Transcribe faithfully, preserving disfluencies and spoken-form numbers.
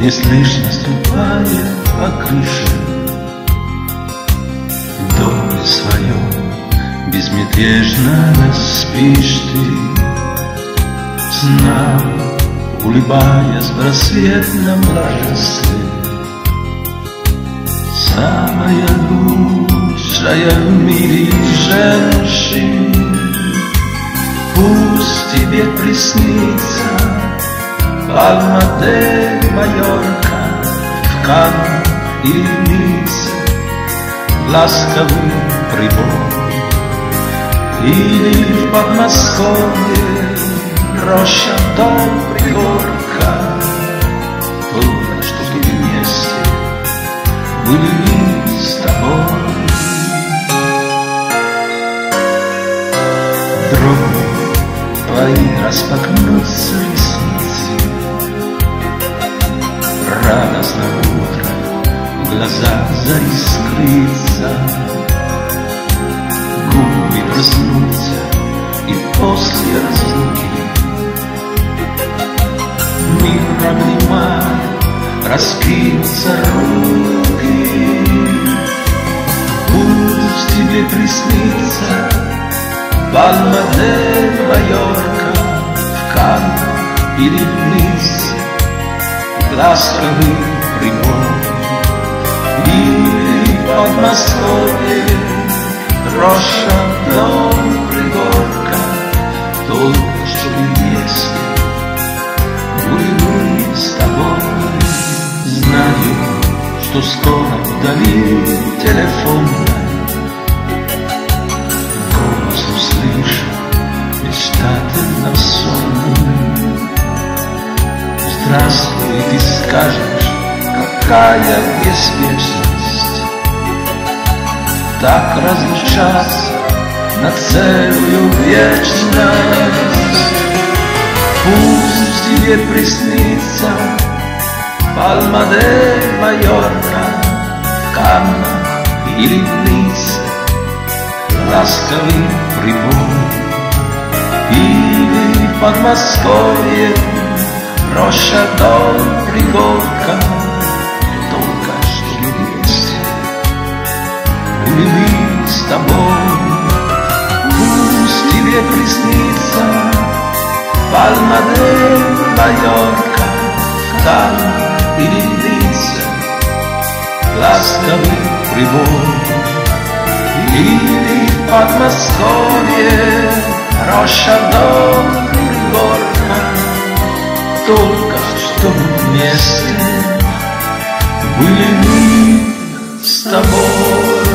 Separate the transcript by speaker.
Speaker 1: неслышно ступая по крыше, в доме своем безмятежно спишь ты, сна улыбаясь в рассветном ложестве. Самая лучшая в мире женщина, пусть тебе приснится Пальма де Майорка в Каннах или в Ницце, ласковый прибой, или в Подмосковье роща, дом, пригорка. Только чтобы вместе были мы с тобой. Вдруг твои распахнутся ресницы, радостно утро в глазах заискрится, губы проснутся и после разлуки мир обнимает, раскинутся руки. Пусть тебе приснится Пальма де Майорка в Каннах или в Ницце, ласковый прибой, или в Подмосковье роща, дом, пригорка. Только чтобы вместе были мы с тобой. Знаю, что скоро вдали телефонная голос услышу мечтательно сонный. Здравствуй, ты скажешь, какая беспечность так разлучаться на целую вечность. Пусть тебе приснится Пальма де Майорка в Каннах или в Ницце, ласковый прибой, или в Подмосковье роща, дом, пригорка. Только чтобы вместе были мы с тобой. Пусть тебе приснится Пальма де Майорка в Каннах или в Ницце, ласковый прибой, или в Подмосковье роща, дом, пригорка. Только чтобы вместе были мы с тобой.